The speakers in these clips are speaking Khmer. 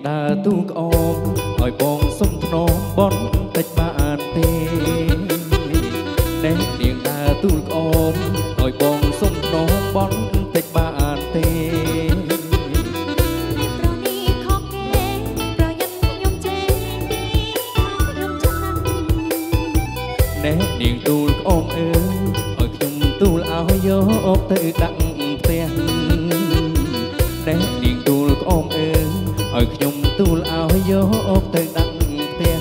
ដើរទូក្អមឲ្យបងសុំធ្នមបន់តិចបានទេអ្នកនាងដើរទូក្អមឲ្យបងសុំធ្នមបន់តិចបានទេអ្នកនាងទូលក្អមអើឲ្យខ្ញុំទូលឲ្យយកទៅដាក់ផ្ទះអ្នកនាងទូលក្អមអើឲ្យខ្ញុំទូលឲ្យយកទៅដាក់ផ្ទះ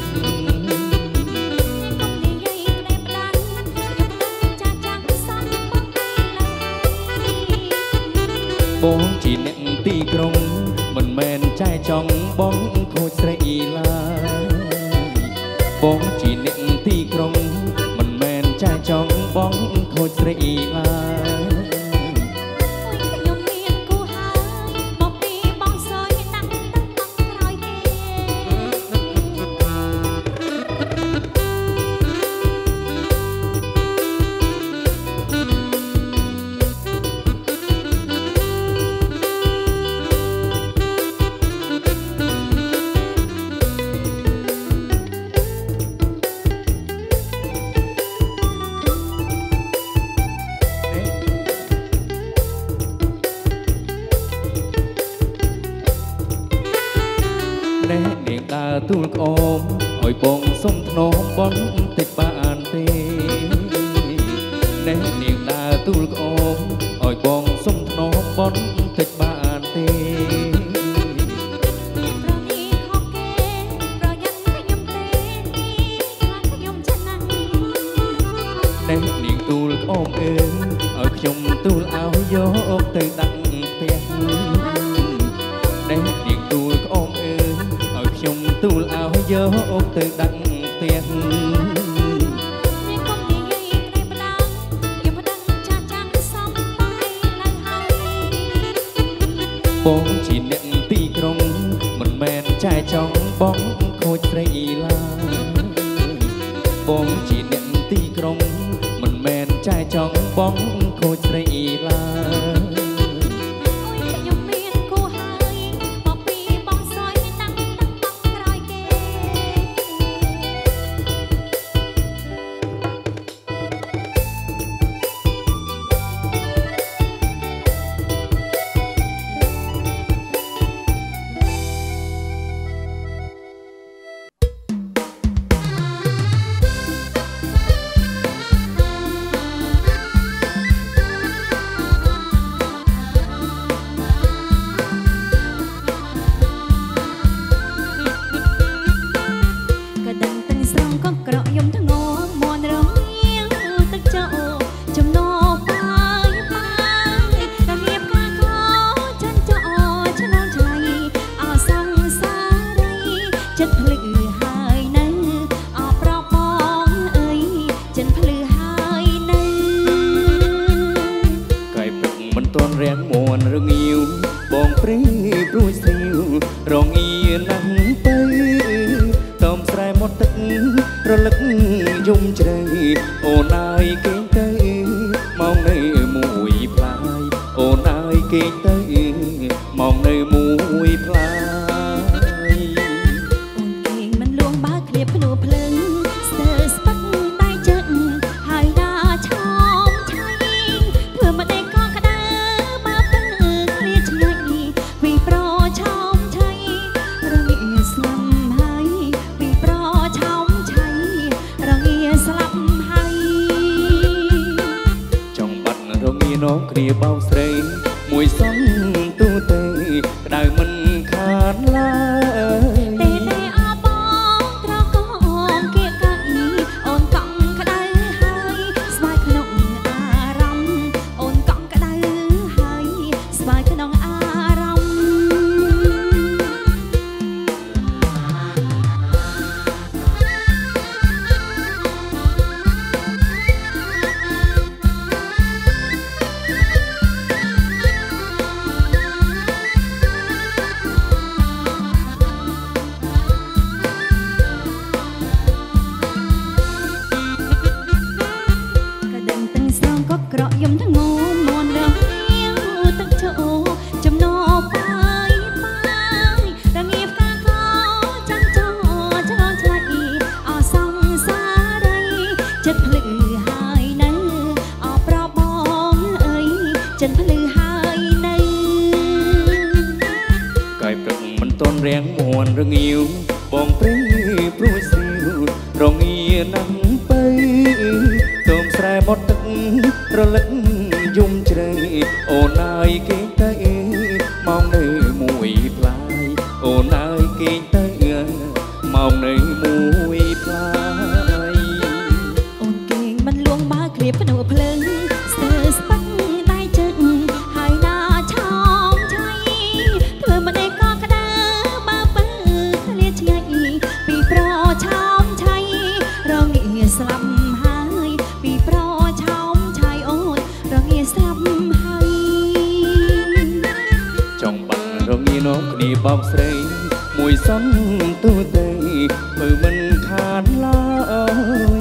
បងជាអ្នកទីក្រុងមិនមែនចែចង់បងខូចស្រីឡើយបងជាអ្នកទីក្រុងមិនមែនចែចង់បងខូចស្រីឡើយខ្ញុំមានគូហើយមកពីបងសើចដាក់ទឹកមកក្រោយគេអ្នកនាងដើរទូលក្អមឲ្យបងសុំធ្នមបន់តិចបានទេអ្នកនាងដើរទូលក្អមឲ្យបងសុំធ្នមបន់តិចបានទេប្រនេះខកគេប្រយ័ត្នខ្ញុំទេខ្ញុំឆ្នាំងអ្នកនាងទូលក្អមអើឲ្យខ្ញុំទូលឲ្យយកទៅដាក់ផ្ទះអ្នកនាងទូលក្អមអើឲ្យខ្ញុំទូលឲ្យយកទៅដាក់ផ្ទះបងជាអ្នកទីក្រុងមិនមែនចែចង់បងខូចស្រីឡើយបងជាអ្នកទីក្រុងមិនមែនចែចង់បងខូចស្រីឡើយខ្ញុំមានគូហើយមកពីបងសើចដាក់ទឹកមកក្រោយគេរាំងមួនរងាវបងព្រីព្រួយស្រីវរងាណាស់ទៅតោមស្រែមាត់ទឹករលឹកយំជ្រៅអូនអើយគេទៅមកនៅមួយផ្លាយអូនអើយគេទៅមកនៅមួយផ្លាយអូនគេមិនលួងបើឃ្លៀបភ្នួភ្លឹងស្ទើរស្ពឹកដៃជើងហើយដើរឆោមឆៃធ្វើមកដេកក៏ក្តៅបើពឹងឃ្លាឆ្ងាយពីប្រឆោមឆៃរងាស្លាប់ហើយពីប្រឆោមឆៃរងាស្លាប់ហើយចង់បាត់រងានងគ្នាបោកស្រីមួយសន្ទូទៅក្តៅមិនខានឡើយទេអបងត្រកងគៀកកៃអូនកង់ក្តៅហើយស្វាយក្នុងអារម្មណ៍អូនកង់ក្តៅហើយស្វាយក្នុងអារម្មណ៍លឺហើយនៅកាយព្រឹកមិនតន់រាំងមួនរងាវបងព្រីព្រួយស្រីរងាណាស់ទៅតោមស្រែបត់ទឹករលឹកយំជ្រៅអូនអើយគេទៅមកនៅមួយផ្លាយអូនអើយគេទៅមកនៅមួយផ្លាយអូនគេងមិនលួងបើគ្រាភ្នូភ្លើងស្ទើរស្ពឹកដៃជើងហើយណាឆោមឆៃធ្វើមិនឯក៏ក្តៅបើបើធ្លាឆ្ងាយពីប្រឆោមឆៃរងាស្លាប់ហើយពីប្រឆោមឆៃអូនរងាស្លាប់ហើយចង់បាត់រងានោមគ្នាបោកស្រីមួយសន្ទូទៅមើលមិនខានឡើយ